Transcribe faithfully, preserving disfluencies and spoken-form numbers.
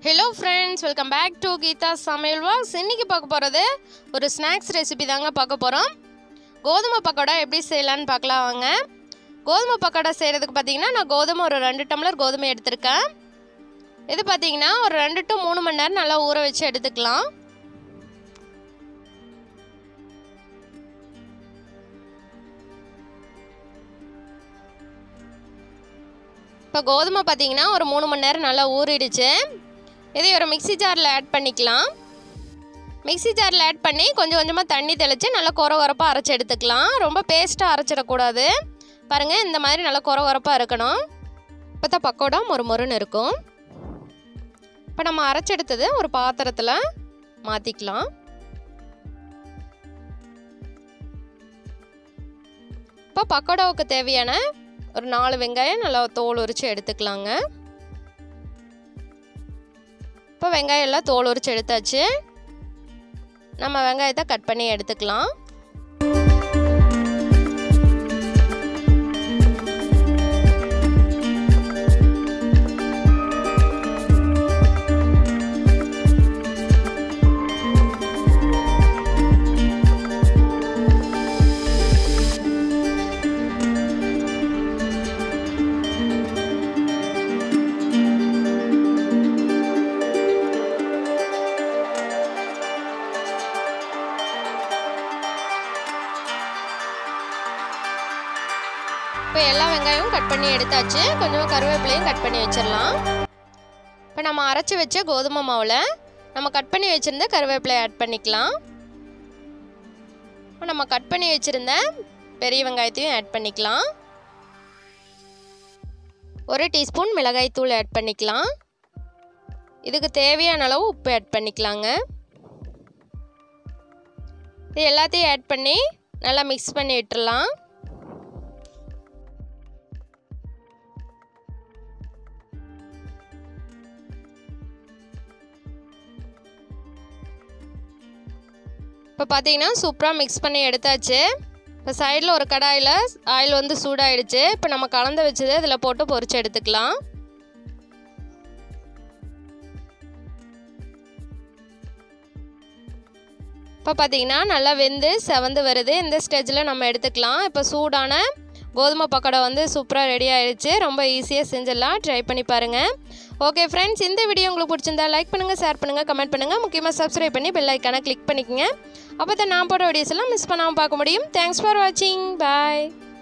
Hello friends, welcome back to Geetha samayal vlogs. இன்னைக்கு பார்க்க போறது ஒரு ஸ்நாக்ஸ் ரெசிபி தாங்க பார்க்க போறோம். கோதுமை பக்கோடா எப்படி செய்யலாம்னு பார்க்கலாம் வாங்க. கோதுமை பக்கோடா செய்யிறதுக்கு பாத்தீங்கன்னா நான் கோதுமை ஒரு ரெண்டு டம்ளர் கோதுமை எடுத்துர்க்கேன். இது பாத்தீங்கன்னா ஒரு ரெண்டு to மூணு மணி நேரம் நல்லா ஊற வச்சு எடுத்துக்கலாம். இப்போ கோதுமை பாத்தீங்கன்னா ஒரு மூணு மணி நேரம் நல்லா ஊறிடுச்சு. இதை ஒரு மிக்ஸி ஜாரில் ஆட் பண்ணிக்கலாம். மிக்ஸி ஜாரில் ஆட் பண்ணி கொஞ்சம் கொஞ்சமாக தண்ணி தெளித்து நல்லா கொர கொரப்பாக அரைச்சி எடுத்துக்கலாம். ரொம்ப பேஸ்ட்டாக அரைச்சிடக்கூடாது. பாருங்கள், இந்த மாதிரி நல்லா கொர கொரப்பாக இருக்கணும். இப்போ தான் பக்கோடா மொறு மொறுன்னு இருக்கும். இப்போ நம்ம அரைச்செடுத்தது ஒரு பாத்திரத்தில் மாற்றிக்கலாம். இப்போ பக்கோடாவுக்கு தேவையான ஒரு நாலு வெங்காயம் நல்லா தோல் உரித்து எடுத்துக்கலாங்க. இப்போ வெங்காயம் எல்லாம் தோல் உரிச்சு எடுத்தாச்சு. நம்ம வெங்காயத்தை கட் பண்ணி எடுத்துக்கலாம். இப்போ எல்லா வெங்காயமும் கட் பண்ணி எடுத்தாச்சு. கொஞ்சம் கருவேப்பிலையும் கட் பண்ணி வச்சிடலாம். இப்போ நம்ம அரைச்சி வச்ச கோதுமை மாவில் நம்ம கட் பண்ணி வச்சுருந்த கருவேப்பிலை ஆட் பண்ணிக்கலாம். இப்போ நம்ம கட் பண்ணி வச்சுருந்த பெரிய வெங்காயத்தையும் ஆட் பண்ணிக்கலாம். ஒரு டீஸ்பூன் மிளகாய் தூள் ஆட் பண்ணிக்கலாம். இதுக்கு தேவையான அளவு உப்பு ஆட் பண்ணிக்கலாங்க. இது எல்லாத்தையும் ஆட் பண்ணி நல்லா மிக்ஸ் பண்ணி விட்டுடலாம். இப்போ பார்த்தீங்கன்னா சூப்பராக மிக்ஸ் பண்ணி எடுத்தாச்சு. இப்போ சைடில் ஒரு கடாயில் ஆயில் வந்து சூடாயிடுச்சு. இப்போ நம்ம கலந்து வச்சது இதில் போட்டு பொரிச்சு எடுத்துக்கலாம். இப்போ பார்த்தீங்கன்னா நல்லா வெந்து செவந்து வருது. இந்த ஸ்டேஜில் நம்ம எடுத்துக்கலாம். இப்போ சூடான கோதுமை பக்கோடா வந்து சூப்பராக ரெடி ஆகிடுச்சு. ரொம்ப ஈஸியாக செஞ்சிடலாம். ட்ரை பண்ணி பாருங்கள். ஓகே ஃப்ரெண்ட்ஸ், இந்த வீடியோ உங்களுக்கு பிடிச்சிருந்தா லைக் பண்ணுங்கள், ஷேர் பண்ணுங்கள், கமெண்ட் பண்ணுங்கள். முக்கியமாக சப்ஸ்கிரைப் பண்ணி பெல் ஐக்கானை கிளிக் பண்ணிக்கோங்க. அப்போ தான் நான் போடுற வீடியோஸ் எல்லாம் மிஸ் பண்ணாமல் பார்க்க முடியும். தேங்க்ஸ் ஃபார் வாட்சிங். பாய்.